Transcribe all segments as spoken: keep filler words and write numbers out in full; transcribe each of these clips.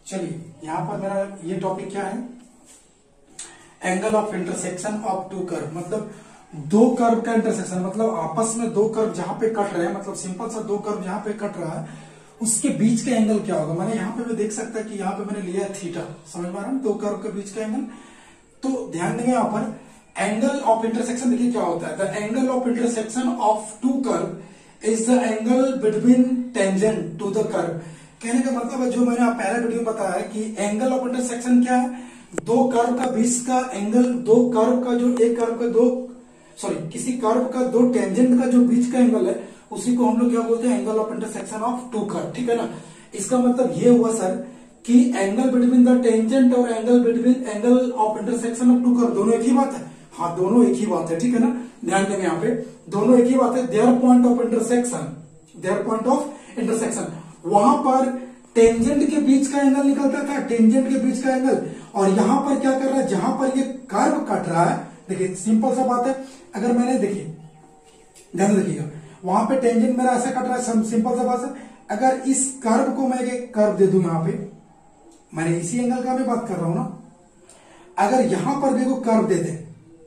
चलिए यहाँ पर मेरा ये टॉपिक क्या है, angle of intersection of two curve. मतलब दो कर्व का इंटरसेक्शन, मतलब आपस में दो कर्व जहां पे कट रहे हैं, मतलब सिंपल सा दो कर्व जहां पे कट रहा है उसके बीच का एंगल क्या होगा। मैंने यहाँ पे भी देख सकता है कि यहाँ पे मैंने लिया है थीटा, समझ में आ रहा है, दो कर्व के बीच का एंगल। तो ध्यान देंगे यहाँ पर एंगल ऑफ इंटरसेक्शन, देखिए क्या होता है, the angle of intersection of two curve is the angle between tangent to the curve. कहने का मतलब है, जो मैंने आप पहले वीडियो में बताया कि एंगल ऑफ इंटरसेक्शन क्या है, दो कर्व का बीच का एंगल, दो कर्व का जो एक कर्व का दो सॉरी किसी कर्व का दो टेंजेंट का जो बीच का एंगल है उसी को हम लोग क्या बोलते हैं, angle of intersection of two curve. ठीक है ना। इसका मतलब ये हुआ सर कि एंगल बिटवीन द टेंजेंट और angle between angle of intersection of two curve दोनों एक ही बात है। हाँ, दोनों एक ही बात है। ठीक है ना, ध्यान देंगे यहाँ पे दोनों एक ही बात है। There point of intersection, there point of intersection, वहां पर टेंजेंट के बीच का एंगल निकलता था, टेंजेंट के बीच का एंगल, और यहां पर क्या कर रहा है, जहां पर ये कर्व कट रहा है, देखिए सिंपल सा बात है, अगर मैंने देखिए ध्यान रखिएगा, वहां पे टेंजेंट मेरा ऐसा कट रहा है, सिंपल सा बात है, अगर इस कर्व को मैं एक कर्व दे दूं, यहां पे मैंने इसी एंगल का मैं बात कर रहा हूं ना, अगर यहां पर भी को कर्व दे दे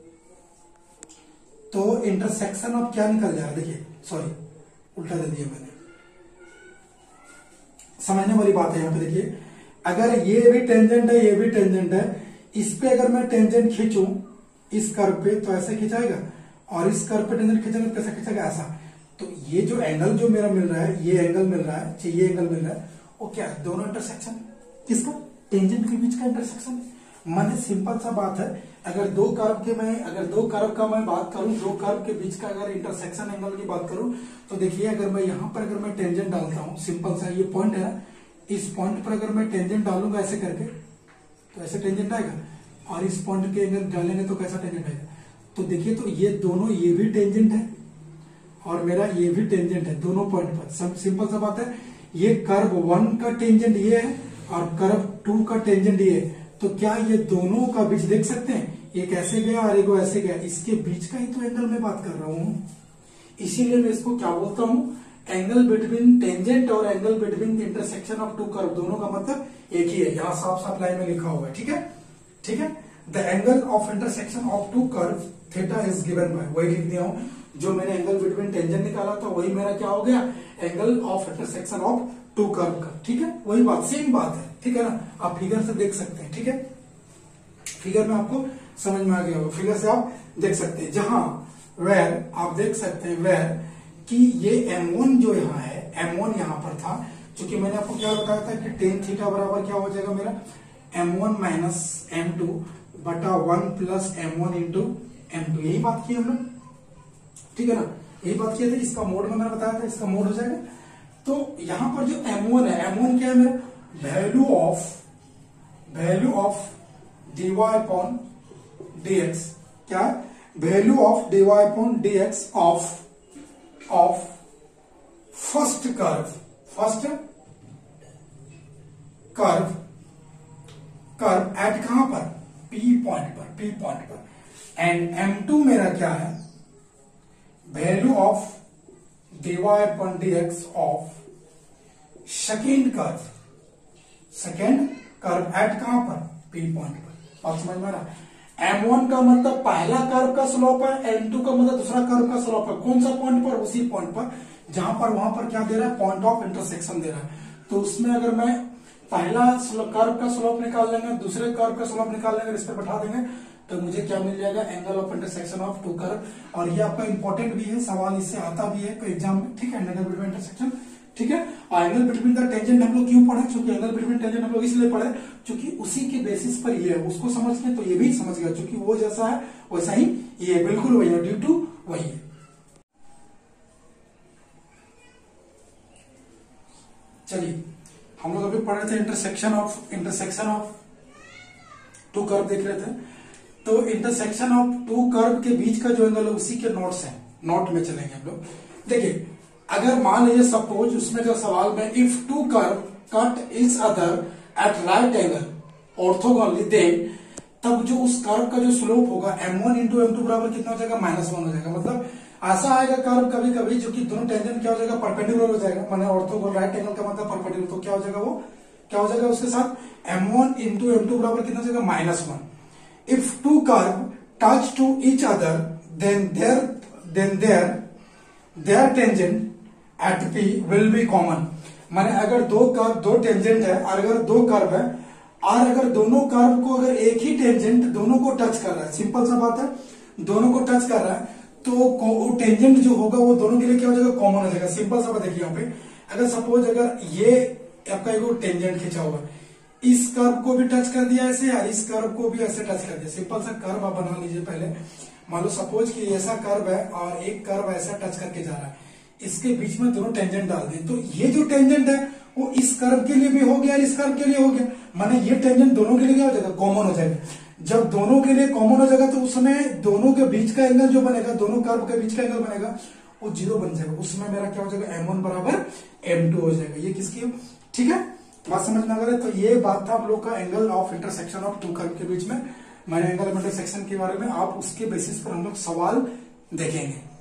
तो इंटरसेक्शन ऑफ क्या निकल जाएगा, देखिए सॉरी उल्टा दे दिया मैंने, समझने वाली बात है यहाँ पे। देखिए अगर ये भी टेंजेंट है, ये भी टेंजेंट है, इस पे अगर मैं टेंजेंट खींचूं इस कर्व पे तो ऐसे खिंचाएगा, और इस कर्व पे टेंजेंट खींचेंगे तो कैसे खिंचेगा, ऐसा। तो ये जो एंगल जो मेरा मिल रहा है, ये एंगल मिल रहा है, ये एंगल मिल रहा है, वो क्या है, दोनों इंटरसेक्शन, किसका, टेंजेंट के बीच का इंटरसेक्शन। माने सिंपल सा बात है, अगर दो कर्व के मैं अगर दो कर्व का मैं बात करूं, दो कर्व के बीच का अगर इंटरसेक्शन एंगल की बात करूं, तो देखिए अगर मैं यहां पर अगर मैं टेंजेंट डालता हूं, सिंपल सा ये पॉइंट है, इस पॉइंट पर अगर मैं टेंजेंट डालूंगा ऐसे करके तो ऐसे टेंजेंट आएगा, और इस पॉइंट के एंगल डालेंगे तो कैसा टेंजेंट आएगा। तो देखिए तो ये दोनों, ये भी टेंजेंट है और मेरा ये भी टेंजेंट है, दोनों पॉइंट पर। सिंपल सा बात है, ये कर्व वन का टेंजेंट ये है और कर्व टू का टेंजेंट ये है, तो क्या ये दोनों का बीच देख सकते हैं, एक ऐसे गया और एक ऐसे गया, इसके बीच का ही तो एंगल मैं बात कर रहा हूं। इसीलिए मैं इसको क्या बोलता हूं, एंगल बिटवीन टेंजेंट और angle between the intersection of two curve, दोनों का मतलब एक ही है, यहां साफ साफ लाइन में लिखा हुआ है। ठीक है, ठीक है। The angle of intersection of two curve theta is given by, वही लिख दिया हूं, जो मैंने एंगल बिटवीन टेंजेंट निकाला था वही मेरा क्या हो गया, angle of intersection of two curve का। ठीक है, वही बात, सेम बात है। ठीक है ना, आप फिगर से देख सकते हैं। ठीक है, फिगर में आपको समझ में आ गया होगा, फिगर से आप देख सकते हैं, जहां वेर आप देख सकते हैं वेर कि ये एम वन जो यहाँ है, एम वन यहाँ पर था, क्योंकि मैंने आपको क्या बताया था कि टेन थीटा बराबर क्या हो जाएगा मेरा, M one minus M two बटा one plus M one into M two, यही बात की हम लोग। ठीक है ना, यही बात किया था, इसका मोड में मैंने बताया था, इसका मोड हो जाएगा। तो यहां पर जो एम वन है, एम वन क्या है मेरा, value of value of D Y upon D X, क्या value of D Y upon D X of of first curve, first curve curve at कहां पर, पी पॉइंट पर, पी पॉइंट पर, and M two मेरा क्या है, value of D Y upon D X of second curve, second curve at कहां पर, P point पर। बात समझ में आ रहा है, एम वन का मतलब पहला कर्व का स्लोप है, एम टू का मतलब दूसरा कर्व का स्लोप है, कौन सा पॉइंट पर, उसी पॉइंट पर जहां पर वहां पर क्या दे रहा है, पॉइंट ऑफ इंटरसेक्शन दे रहा है। तो उसमें अगर मैं पहला कर्व का स्लोप निकाल लेंगे, दूसरे कर्व का स्लोप निकाल लेंगे, इस पर बैठा देंगे तो मुझे क्या मिल जाएगा, angle of intersection of two curve. और ये आपका इंपॉर्टेंट भी है, सवाल इससे आता भी है एग्जाम में। ठीक है, एंगल बिटवीन इंटरसेक्शन। ठीक है, और एंगल बिटवीन द टेंजेंट हम लोग क्यों पढ़े, क्योंकि एंगल बिटवीन टेंजेंट हम लोग इसलिए पढ़े क्योंकि उसी के बेसिस पर ये है, उसको समझ के तो ये भी समझ गया, क्योंकि वो जैसा है वैसा ही ये, बिल्कुल वही है, ड्यू टू वही है। चलिए हम लोग अभी पढ़ रहे थे intersection of intersection of two curve देख रहे थे। तो इंटरसेक्शन ऑफ टू कर्व के बीच का जो एंगल है उसी के नोट्स हैं, नोट में चलेंगे हम लोग। देखिए अगर मान लीजिए सपोज उसमें जो सवाल में, if two curve cut each other at right angle orthogonally, then तब जो उस कर्व का जो स्लोप होगा M one into M two बराबर कितना हो जाएगा, माइनस वन हो जाएगा। मतलब ऐसा आएगा कर्व कभी कभी जो कि दोनों टेंजेंट क्या हो जाएगा, परपेंडिकुलर हो जाएगा, माने ऑर्थोगोनल राइट एंगल का मतलब परपेंडिकुलर, तो क्या हो जाएगा वो क्या हो जाएगा उसके साथ M one into M two बराबर कितना हो जाएगा minus one. If two curve touch to each other then there then there there tangent at P will be common. माने अगर दो कर्व दो टेंजेंट है और अगर दो कर्व है और अगर दोनों कर्व को अगर एक ही टेंजेंट दोनों को टच कर रहा है, सिंपल सा बात है, दोनों को टच कर रहा है तो टेंजेंट जो होगा वो दोनों के लिए क्या हो जाएगा कॉमन हो जाएगा। सिंपल सा बात देखिए यहाँ पे, अगर सपोज अगर ये आपका एक टेंजेंट खींचा हुआ है, इस कर्व को भी टच कर दिया ऐसे और इस कर्व को भी ऐसे टच कर दिया। सिंपल सा कर्व आप बना लीजिए पहले। मान लो सपोज कि ऐसा कर्व है और एक कर्व ऐसा टच करके जा रहा है, इसके बीच में दोनों टेंजेंट डाल दिए तो ये जो टेंजेंट है वो इस कर्व के लिए भी हो गया और इस कर्व के लिए हो गया। माने ये टेंजेंट दोनों के लिए क्या हो जाएगा कॉमन हो जाएगा। जब दोनों के लिए कॉमन हो जाएगा तो उस समय दोनों के बीच का एंगल जो बनेगा, दोनों कर्व के बीच का एंगल बनेगा वो जीरो बन जाएगा। उसमें मेरा क्या हो जाएगा एम वन बराबर एम टू हो जाएगा। ये किसकी, ठीक है, बात समझ में आ गया। तो ये बात था हम लोग का angle of intersection of two curve के बीच में। मैंने एंगल ऑफ इंटरसेक्शन के बारे में आप उसके बेसिस पर हम लोग सवाल देखेंगे।